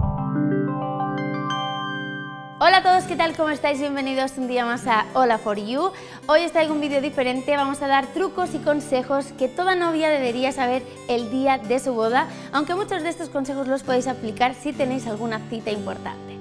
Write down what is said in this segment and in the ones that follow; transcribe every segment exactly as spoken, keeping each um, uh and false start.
Hola a todos, ¿qué tal? ¿Cómo estáis? Bienvenidos un día más a Hola for You. Hoy os traigo un vídeo diferente, vamos a dar trucos y consejos que toda novia debería saber el día de su boda, aunque muchos de estos consejos los podéis aplicar si tenéis alguna cita importante.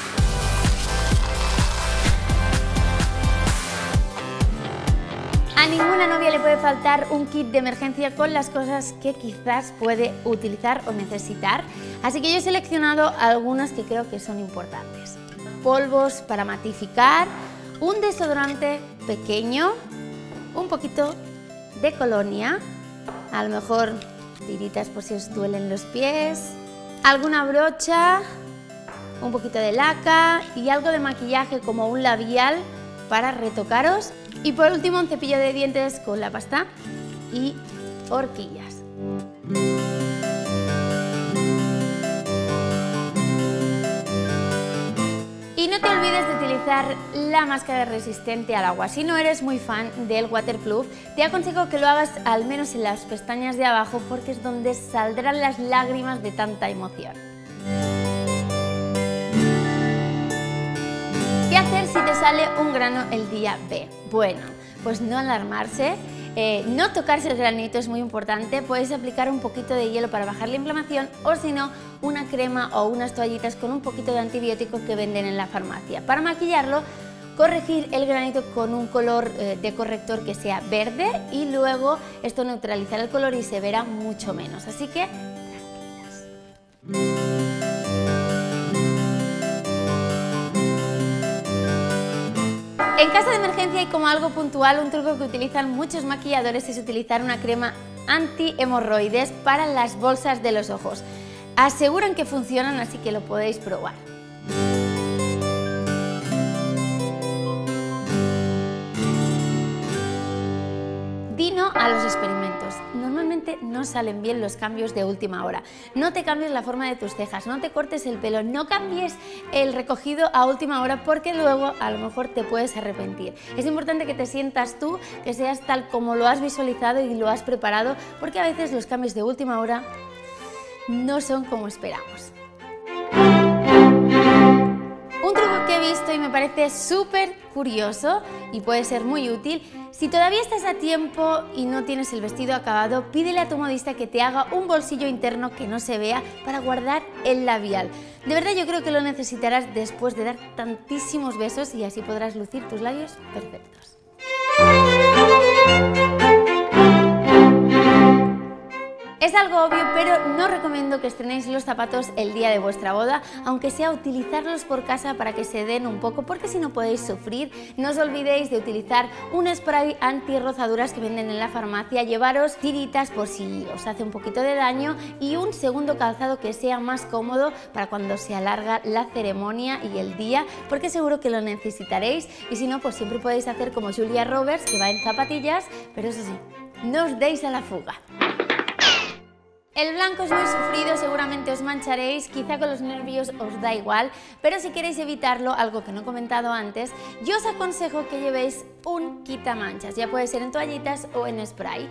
A ninguna novia le puede faltar un kit de emergencia con las cosas que quizás puede utilizar o necesitar, así que yo he seleccionado algunas que creo que son importantes. Polvos para matificar, un desodorante pequeño, un poquito de colonia, a lo mejor tiritas por si os duelen los pies, alguna brocha, un poquito de laca y algo de maquillaje como un labial para retocaros. Y por último un cepillo de dientes con la pasta y horquillas. Y no te olvides de utilizar la máscara resistente al agua. Si no eres muy fan del waterproof, te aconsejo que lo hagas al menos en las pestañas de abajo porque es donde saldrán las lágrimas de tanta emoción. ¿Qué hacer si te sale un grano el día B? Bueno, pues no alarmarse. Eh, no tocarse el granito es muy importante, podéis aplicar un poquito de hielo para bajar la inflamación o si no, una crema o unas toallitas con un poquito de antibiótico que venden en la farmacia. Para maquillarlo, corregir el granito con un color eh, de corrector que sea verde y luego esto neutralizará el color y se verá mucho menos, así que tranquilas. En caso de emergencia y como algo puntual, un truco que utilizan muchos maquilladores es utilizar una crema anti-hemorroides para las bolsas de los ojos. Aseguran que funcionan, así que lo podéis probar. Di no a los experimentos. Normalmente no salen bien los cambios de última hora. No te cambies la forma de tus cejas, no te cortes el pelo, no cambies el recogido a última hora porque luego a lo mejor te puedes arrepentir. Es importante que te sientas tú, que seas tal como lo has visualizado y lo has preparado, porque a veces los cambios de última hora no son como esperamos. Un truco que he visto y me parece súper curioso y puede ser muy útil: si todavía estás a tiempo y no tienes el vestido acabado, pídele a tu modista que te haga un bolsillo interno que no se vea para guardar el labial. De verdad yo creo que lo necesitarás después de dar tantísimos besos y así podrás lucir tus labios perfectos. Es algo obvio, pero no recomiendo que estrenéis los zapatos el día de vuestra boda, aunque sea utilizarlos por casa para que se den un poco, porque si no podéis sufrir. No os olvidéis de utilizar un spray anti-rozaduras que venden en la farmacia, llevaros tiritas por si os hace un poquito de daño y un segundo calzado que sea más cómodo para cuando se alarga la ceremonia y el día, porque seguro que lo necesitaréis y si no, pues siempre podéis hacer como Julia Roberts, que va en zapatillas, pero eso sí, no os deis a la fuga. El blanco es muy sufrido, seguramente os mancharéis, quizá con los nervios os da igual, pero si queréis evitarlo, algo que no he comentado antes, yo os aconsejo que llevéis un quitamanchas, ya puede ser en toallitas o en spray.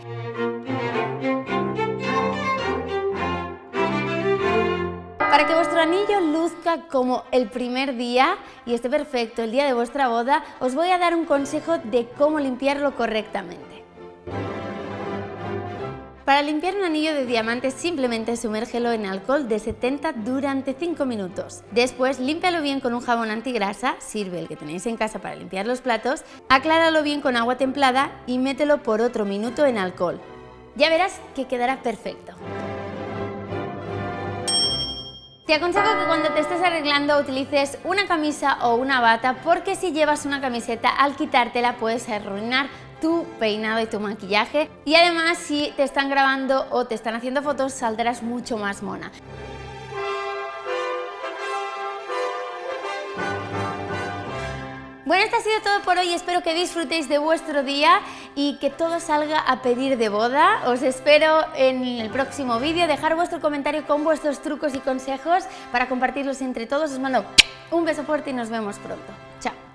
Para que vuestro anillo luzca como el primer día y esté perfecto el día de vuestra boda, os voy a dar un consejo de cómo limpiarlo correctamente. Para limpiar un anillo de diamante simplemente sumérgelo en alcohol de setenta durante cinco minutos. Después límpialo bien con un jabón antigrasa, sirve el que tenéis en casa para limpiar los platos, acláralo bien con agua templada y mételo por otro minuto en alcohol. Ya verás que quedará perfecto. Te aconsejo que cuando te estés arreglando utilices una camisa o una bata, porque si llevas una camiseta al quitártela puedes arruinar tu peinado y tu maquillaje y además si te están grabando o te están haciendo fotos saldrás mucho más mona. Bueno, esto ha sido todo por hoy, espero que disfrutéis de vuestro día y que todo salga a pedir de boda. Os espero en el próximo vídeo, dejar vuestro comentario con vuestros trucos y consejos para compartirlos entre todos. Os mando un beso fuerte y nos vemos pronto. Chao.